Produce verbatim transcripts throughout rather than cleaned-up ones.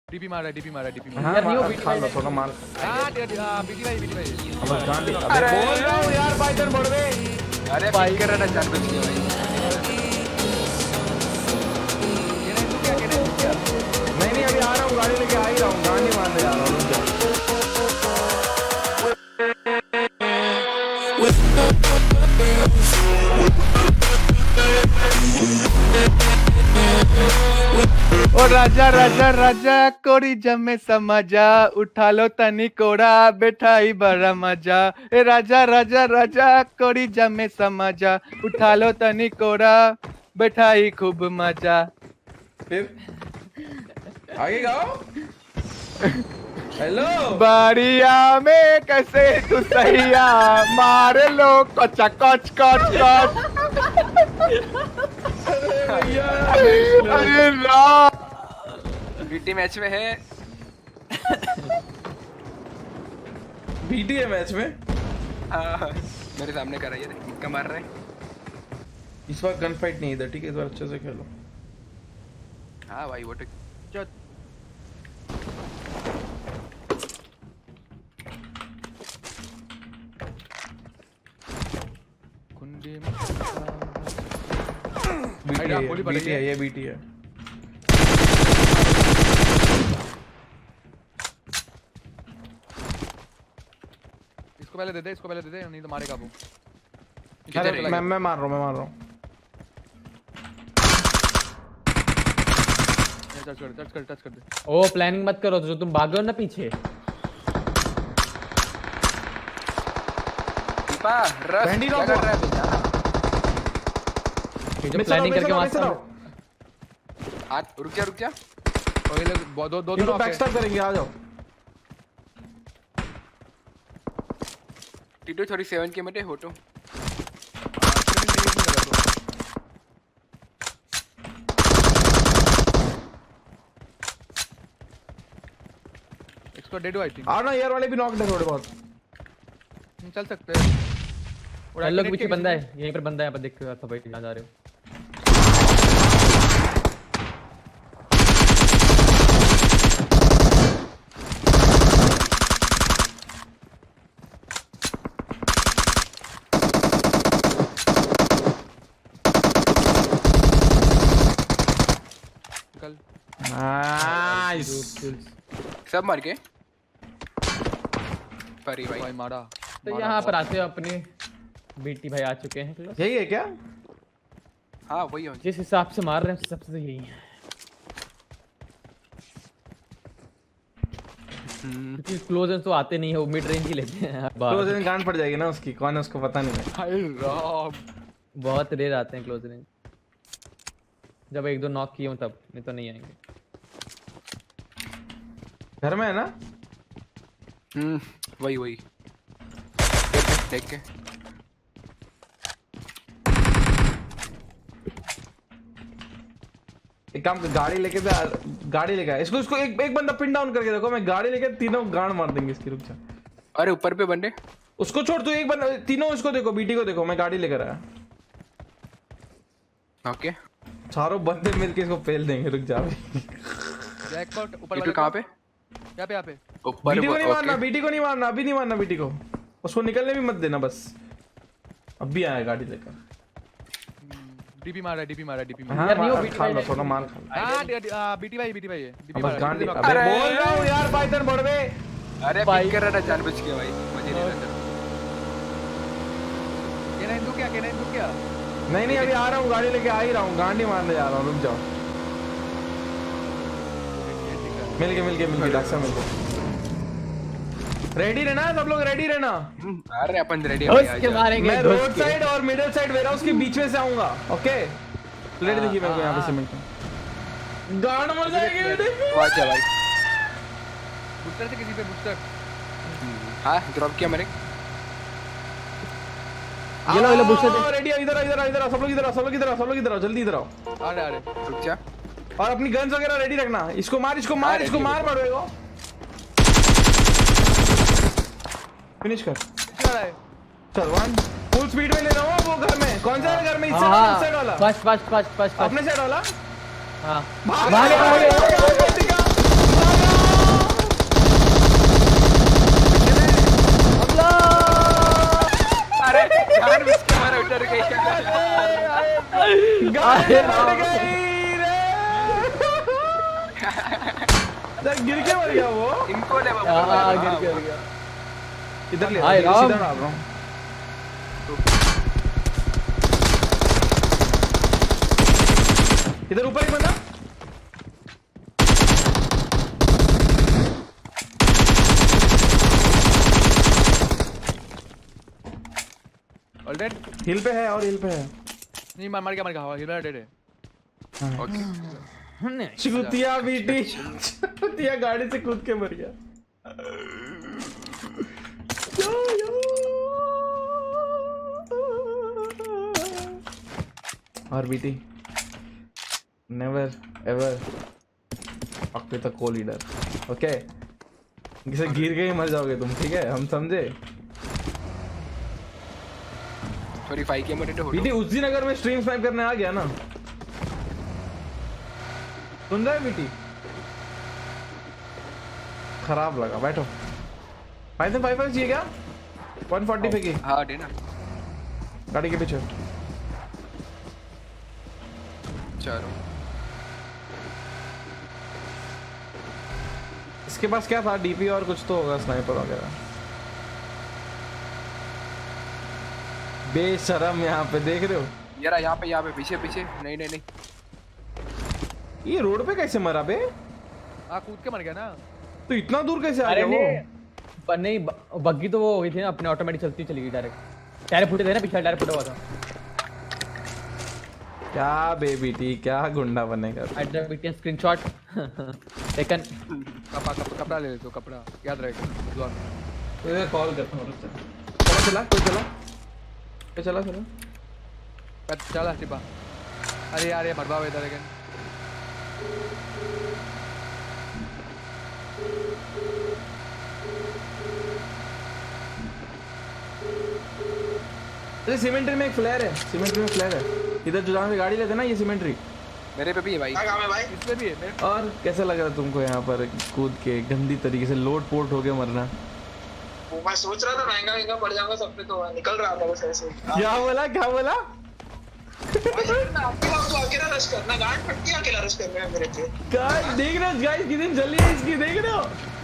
DP मारा DP मारा DP मारा यार नियो बीटी भाई थोड़ा मार हां बीटी भाई बीटी भाई अब गांडी अबे बोल रहा हूं यार पाइथन बढ़वे अरे भाई कर रहा जान बच गया भाई ये नहीं तू क्या कह रहा है क्या नहीं नहीं अभी आ रहा हूं गाड़ी लेके आ ही रहा हूं गांडी मारने जा रहा हूं रुक जा ओ राजा राजा राजा कोरी जमे समझा उठा लो तनी कोड़ा बैठाई बड़ा मजा ए राजा राजा राजा कोरी जमे समझा उठा लो तनी कोड़ा बैठाई खूब मजा। फिर आगे गाओ हेलो बारिया में कैसे तू सैया मार लो कचा कच कच कच अरे राम बीटी मैच में है बीटी है मैच में हाँ मेरे सामने कर रही है मुक्का मार रहा है इस बार गन फाइट नहीं इधर ठीक है इस बार अच्छे से खेलो हाँ भाई वो तो कुंडी में बीटी है, बीटी है ये बीटी है इसको पहले दे दे इसको पहले दे दे नहीं तो मारेगा वो अरे मैं मैं मार रहा हूं मैं मार रहा हूं टच कर टच कर टच कर दे ओ प्लानिंग मत करो जो तुम भाग गए हो ना पीछे पा रस क्या कर रहा है बेटा ये जो प्लानिंग करके मारता हूं हाथ रुक जा रुक जा और ये लोग दो दो दो बैक स्टैक करेंगे आ जाओ टीटू थोड़ी सेवन के मिनट होटो इसको डेड आई थिंक आ ना यार वाले भी नॉक है थोड़े बहुत चल सकते हैं और लोग पीछे बंदा है यहीं पर बंदा है पर देख तो भाई कहां जा रहे हो नाइस सब मार के परी भाई भाई मारा तो यहाँ पर आते हो अपने बेटी भाई आ चुके हैं क्लोज यही है क्या हाँ वही है जिस हिसाब से मार रहे हैं सबसे तो यही है क्योंकि क्लोज रेंज तो आते नहीं है वो मिड रेंज ही लेते हैं क्लोज रेंज गांड पड़ जाएगी ना उसकी कौन है उसको पता नहीं हाय राम बहुत रेयर आते हैं क्लोज रेंज जब एक दो नॉक किए हो तब नहीं तो नहीं आएंगे घर में है ना हम्म वही वही देख के एक काम कर गाड़ी लेके गाड़ी लेके इसको इसको एक एक बंदा पिन डाउन करके देखो मैं गाड़ी लेके तीनों गांड मार देंगे इसकी रुक जा अरे ऊपर पे बंदे उसको छोड़ तू एक बंदा तीनों इसको देखो बीटी को देखो मैं गाड़ी लेकर आया ओके चारों बंदे मिलके इसको फेल देंगे रुक जा जैकपॉट ऊपर वाले कहां पे यहां पे यहां पे ऊपर बीटी को नहीं मारना बीटी को नहीं मारना अभी नहीं मारना बीटी को उसको निकलने भी मत देना बस अब भी आया गाड़ी लेकर डीपी मारा डीपी मारा डीपी मारा यार नहीं वो बीटी भाई थोड़ा मार हां बीटी भाई बीटी भाई है डीपी मारा अबे बोल रहा हूं यार पाइथन बढ़वे अरे पिक कर रहा था जान बच गया भाई मुझे नहीं पता ये नहीं तू क्या के नहीं तू क्या नहीं नहीं अभी आ रहा हूँ गाड़ी लेके आ ही रहा हूँ गांडी मारने जा रहा हूँ रुक जाओ मिल के मिल के मिल के डॉक्टर मिल के रेडी रहना सब लोग रेडी रहना अरे अपन रेडी हो उसके मारेंगे मैं रोड साइड और मिडिल साइड वेयर हाउस के बीच में से आऊंगा ओके रेडी देखिए मेरे को यहाँ पे सीमेंट गांड मर जाएगी वाह क्या भाई बूस्टर से किसी पे बूस्टर हाँ ड्रॉप किया मैंने ये लो ये लो बूस्टर रेडी इधर इधर इधर सब लोग इधर सब लोग इधर सब लोग इधर जल्दी इधर आओ अरे अरे रुक जा और अपनी गन्स वगैरह रेडी रखना इसको मार इसको मार इसको मार पड़ेगा फिनिश कर चल वन फुल स्पीड में ले रहा हूं वो घर में कौन सा घर में इस साइड वाला फर्स्ट फर्स्ट फर्स्ट फर्स्ट अपने साइड वाला हां भाग भाग गाड़ी फट गई रे। गिर के मर गया वो। इनको ले बाबू। हाँ गिर के मर गया। इधर ले हाय राम। सीधा डाल रहा हूँ। इधर ऊपर एक बंदा। ऑलरेडी हिल पे है और हिल पे है। नहीं मार मार के मर गया। हिल पे डेड है। ओके चुतिया बेटी। चुतिया गाड़ी से कूद के मर गया। यो, यो। और बेटी never ever talk with a co leader. Okay इसे गिर के ही मर जाओगे तुम, ठीक है? हम समझे। थोड़ी फाइव के मिनट हो बेटी उस दिन अगर मैं स्ट्रीम स्नाइप करने आ गया ना, सुन रहा है बेटी? खराब लगा। बैठो। फाइव फाइव फाइव चाहिए क्या? वन फोर्टी पे की। हाँ देना। गाड़ी के पीछे चलो। इसके पास क्या था? डीपी और कुछ तो होगा, स्नाइपर वगैरह। बेशरम यहाँ पे देख रहे हो? यार यहाँ पे यहाँ पे पीछे पीछे। नहीं नहीं नहीं ये रोड पे कैसे मरा बे? हाँ कूद के मर गया ना। तो इतना दूर कैसे आ अरे गया वो? पर नहीं बग्गी तो वो हो गई थी ना, अपने ऑटोमेटिक चलती चली गई डायरेक्ट। टायर फूटे थे ना, पिछला टायर फूटा हुआ था। क्या बेबीटी, क्या गुंडा बनेगा? Hydra BTS screenshot taken. कपड़ा कपड़ा कपड़ा ले ले तो कपड़ा याद रहेगा। तो इधर कॉल करता हूँ। चला चला कोई चला कोई चला चला चला टिपा। अरे यार ये मरवा इधर अगेन। अरे सिमेंट्री में एक फ्लेयर है। सिमेंट्री में फ्लेयर है इधर जो जहाँ से गाड़ी लेते ना, ये सिमेंट्री मेरे पे भी है भाई। क्या काम है भाई? इसमें भी है मेरे। और कैसा लग रहा है तुमको यहाँ पर कूद के गंदी तरीके से लोड पोर्ट होके मरना? वो मैं सोच रहा था महंगा महंगा पड़ जाऊंगा सब पे, तो निकल रहा था बस ऐसे। क्या बोला क्या बोला? अकेला तो अकेला रश करना, गांड फटती है अकेला रश करने में मेरे पे। गाइस देख रहे हो? गाइस कितनी जल्दी है इसकी, देख रहे हो?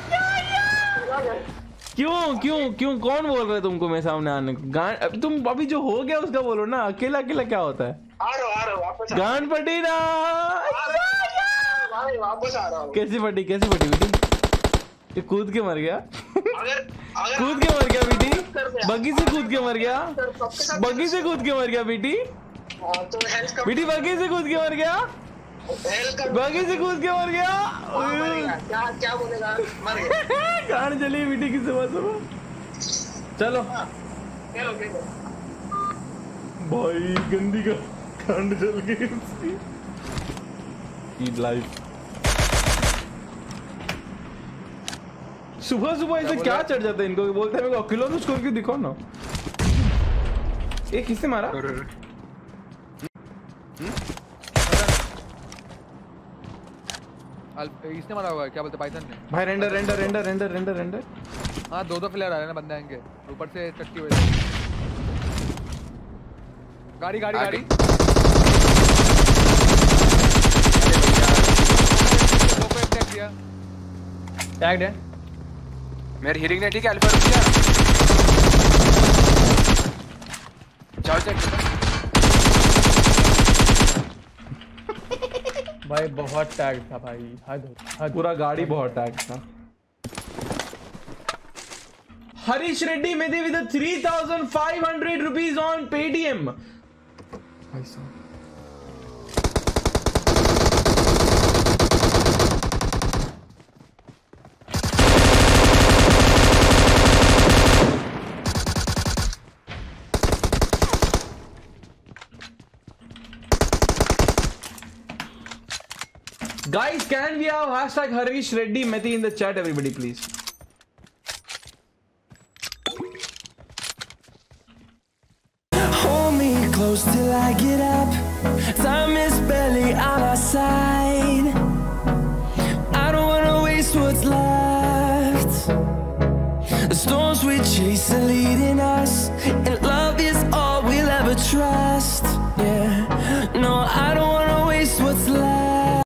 क्यों क्यों क्यों कौन बोल रहा है तुमको मैं सामने आने को? गांड अब तुम अभी जो हो गया उसका बोलो ना। अकेला अकेला क्या होता है? आ रहा हूँ आ रहा हूँ वापस आ गांड फटी ना। रहा हूँ वापस आ रहा हूँ। कैसी फटी कैसी फटी बेटी? ये कूद के मर गया। अगर अगर कूद के मर गया बेटी। बग्गी से कूद के मर गया। बग्गी से कूद के मर गया बेटी। हाँ, तो हेल्थ का बेटी बग्गी से कूद के मर गया। हेल्थ का बग्गी से कूद के मर गया। हाँ, मर गया। क्या क्या बोलेगा? मर गया। गांड चली बेटी की सुबह सुबह। चलो चलो चलो। भाई गंदी का गांड जल गई उसकी। ईद लाइफ। सुबह सुबह ऐसे क्या चढ़ जाता है इनको? बोलते हैं मेरे को अकेला तो उसको क्यों दिखाओ ना। ये किसने मारा? इसने मारा होगा। क्या बोलते पाइथन ने? भाई render render render render render render. हाँ दो दो फ्लेयर आ रहे हैं ना बंदे आएंगे ऊपर से चटकी हुई। गाड़ी गाड़ी गाड़ी टैग्ड है मेरे हीरिंग ने। ठीक है अल्फा रुक जा। जाओ चेक भाई। बहुत टैग था भाई। हद हद। पूरा गाड़ी बहुत टैग था। Harish Reddy made with three thousand five hundred rupees on Paytm. भाई साहब Guys, can we have hashtag Harish Reddy Methi in the chat, everybody, please? Hold me close till I get up. Time is barely on our side. I don't wanna waste what's left. The storms we chase are leading us.